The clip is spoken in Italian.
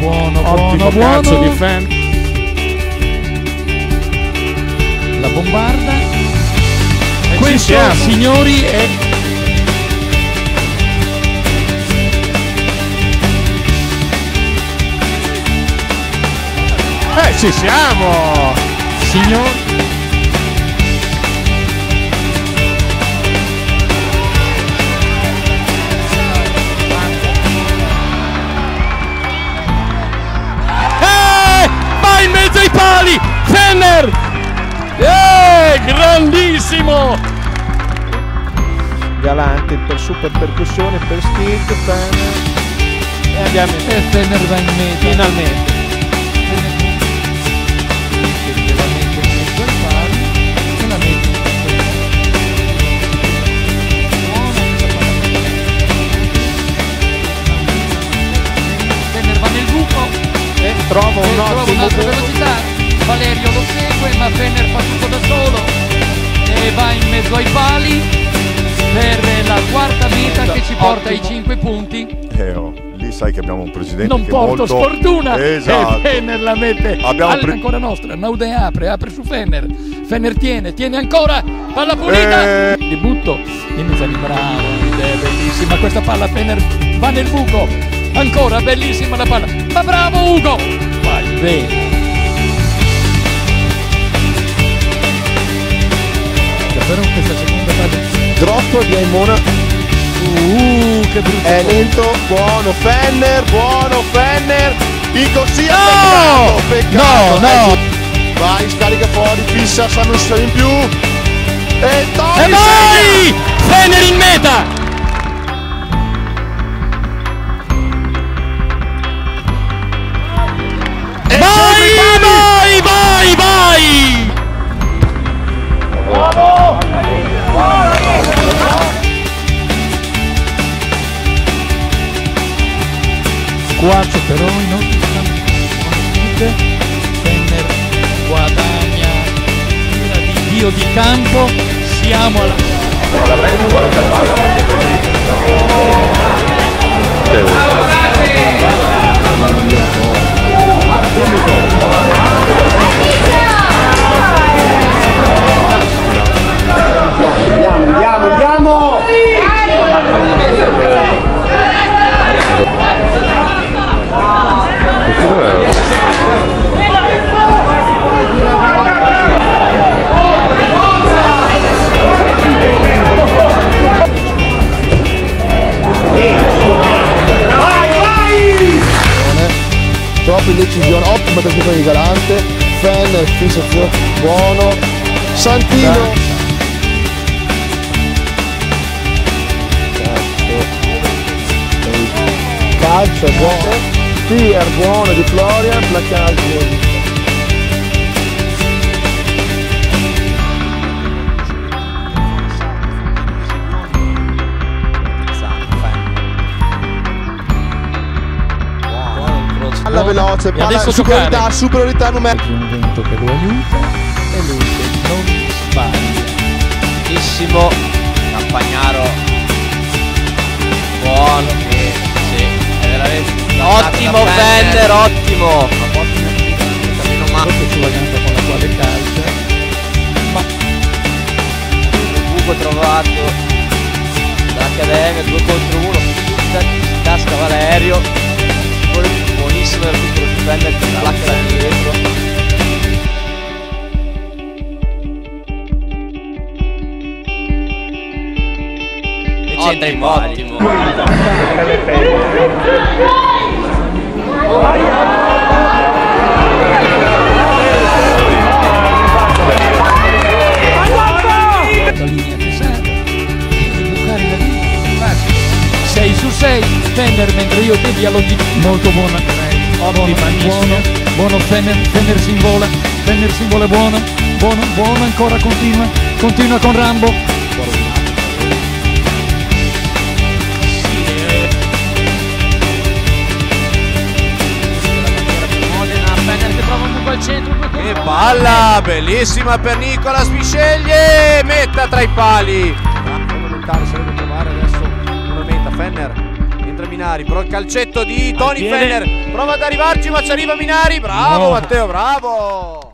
Ottimo calcio di Fan. La bombarda. Questo, signori, è ci siamo, signori. Va in mezzo ai pali, Fenner, grandissimo, Galante per super percussione per Stig, Fenner, e andiamo in E Fenner va in mezzo. finalmente. Trova un'ottima velocità. Valerio lo segue, ma Fenner fa tutto da solo e va in mezzo ai pali per la quarta meta che ci porta ai 5 punti. Lì sai che abbiamo un presidente Non che porto molto... sfortuna. Esatto. E Fenner la mette. Abbiamo Ancora nostra. Naude apre su Fenner. Fenner tiene ancora. Palla pulita. Debutto. Iniziali bravo. È bellissima questa palla. Fenner va nel buco. Ancora bellissima la palla. Ma bravo Ugo. Vai bene. Davvero questa seconda fase. Drotto di Aimona. Che brutto. È lento, buono Fenner, Pico sia peccato. No. Vai, scarica fuori, fissa, sa non in più. E Tony e vai! Fenner in meta! Vai! Quarto però i nostri Fenner guadagna tira di dio di campo. Siamo alla Andiamo! Troppo indecisione, ottima percussione di Galante, Fenner, fissazione, buono, Santino. Calcio è buono, Stier buono di Florian, placaggio. Palla veloce, palla superiorità numerica. un vento che lo aiuta e lui che non sbaglia. Bellissimo Campagnaro, buono, sì, è veramente ottimo Fenner, ottimo. Proprio sulla gamba con la quale calcia, ma Un buco trovato dall'Accademia, 2 contro 1, si casca Valerio, buonissimo il recupero di Fenner che placca da dietro. E c'entra in ottimo. la linea che serve e bucare la linea facile. 6 su 6 Fenner, mentre io te vi allongi. Molto buona, buono Fenner si invola, buono ancora, continua con Rambo. Che palla, bellissima per Nicolas, mi sceglie, metta tra i pali. Fondamentale sarebbe trovare adesso una meta. Fenner entra in Minari, però il calcetto di Tony piede. Fenner, prova ad arrivarci ma ci arriva Minari, bravo No. Matteo, bravo!